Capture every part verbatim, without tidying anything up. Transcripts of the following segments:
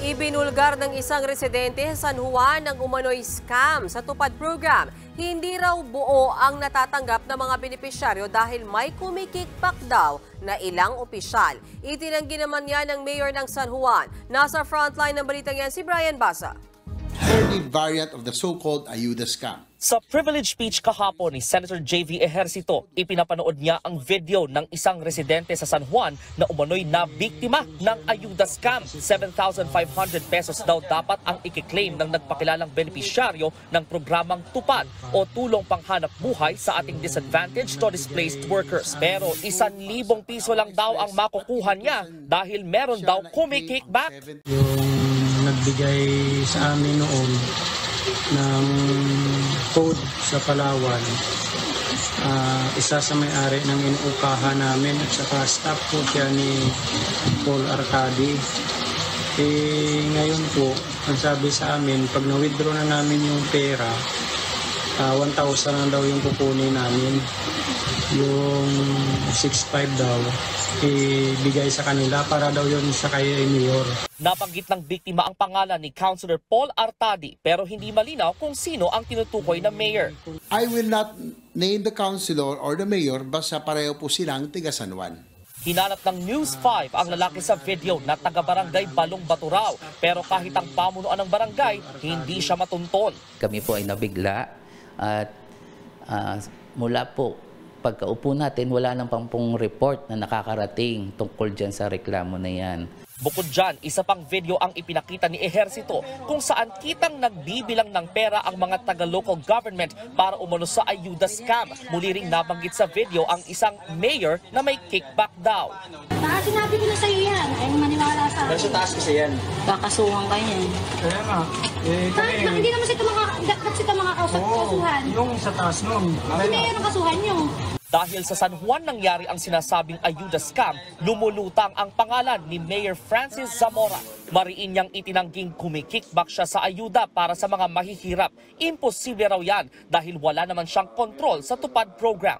Ibinulgar ng isang residente sa San Juan ng umano'y scam sa Tupad program. Hindi raw buo ang natatanggap ng mga benepisyaryo dahil may kumikickback daw na ilang opisyal. Itinanggi naman yan ng mayor ng San Juan. Nasa frontline ng balitang yan si Brian Basa. Early variant of the so-called ayuda scam. Sa privilege speech kahapon ni Senator J V Ejercito, ipinapanood niya ang video ng isang residente sa San Juan na umano'y na biktima ng ayuda scam. seven thousand five hundred pesos daw dapat ang ikiklaim ng nagpakilalang benepisyaryo ng programang Tupad o tulong panghanap buhay sa ating disadvantaged or displaced workers. Pero isang libong piso lang daw ang makukuha niya dahil meron daw kumikickback. Yung nagbigay sa amin noon ng code sa Palawan, uh, isa sa may-ari ng inuukahan namin at saka staff po siya ni Paul Arcadi. Eh, ngayon po, ang sabi sa amin, pag na-withdraw na namin yung pera, uh, one thousand lang daw yung kukunin namin. Yung six five daw, ibigay sa kanila para daw yun sa kay Mayor. Nabanggit ng biktima ang pangalan ni Councilor Paul Artadi pero hindi malinaw kung sino ang tinutukoy na mayor. I will not name the councilor or the mayor basta pareho po silang tiga San Juan. Hinanap ng News five ang lalaki sa video na taga-barangay Balong Baturaw pero kahit ang pamunuan ng barangay, hindi siya matunton. Kami po ay nabigla at uh, mula po pagkaupo natin, wala nang pang pong report na nakakarating tungkol dyan sa reklamo na yan. Bukod dyan, isa pang video ang ipinakita ni Ejercito kung saan kitang nagbibilang ng pera ang mga taga-local government para umano sa ayuda scam. Muli ring nabanggit sa video ang isang mayor na may kickback daw. Baka sinabi ko na sa'yo yan, ay maniwala sa akin. Nasa taas kasi yan. Kakasuhan ka yan. Kaya nga. Eh, Bakit ba hindi naman sila mga, dapat sila mga kasuhan? yung sa taas nun. Kasi mayor ang kasuhan nyo. Dahil sa San Juan nangyari ang sinasabing ayuda scam, lumulutang ang pangalan ni Mayor Francis Zamora. Mariin niyang itinangging kumikickback siya sa ayuda para sa mga mahihirap. Imposible raw yan dahil wala naman siyang kontrol sa Tupad program.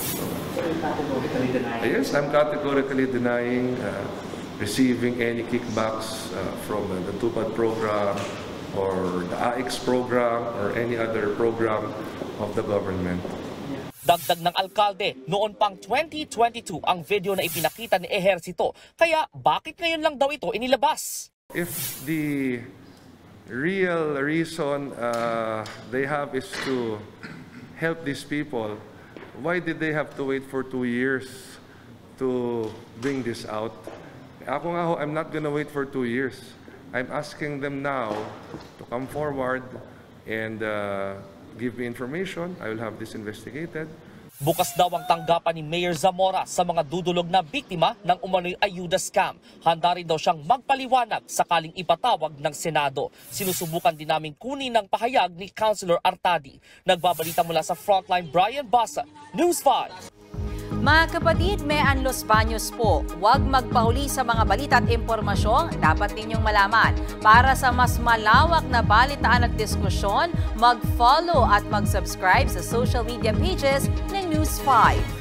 Yes, I'm categorically denying uh, receiving any kickbacks uh, from uh, the Tupad program or the A I X program or any other program of the government. Dagdag ng alkalde, noon pang twenty twenty-two ang video na ipinakita ni Ejercito. Kaya bakit ngayon lang daw ito inilabas? If the real reason uh, they have is to help these people, why did they have to wait for two years to bring this out? Ako nga ho, I'm not gonna wait for two years. I'm asking them now to come forward and uh, give me information. I will have this investigated. Bukas daw ang tanggapan ni Mayor Zamora sa mga dudulog na biktima ng umano'y ayuda scam. Handa rin daw siyang magpaliwanag sakaling ipatawag ng Senado. Sinusubukan din namin kunin ng pahayag ni Councilor Artadi. Nagbabalita mula sa Frontline, Brian Basa, News five. Mga kapatid, may Anlos Baños po. Huwag magpahuli sa mga balita at impormasyong dapat ninyong malaman. Para sa mas malawak na balitaan at diskusyon, mag-follow at mag-subscribe sa social media pages ng News five.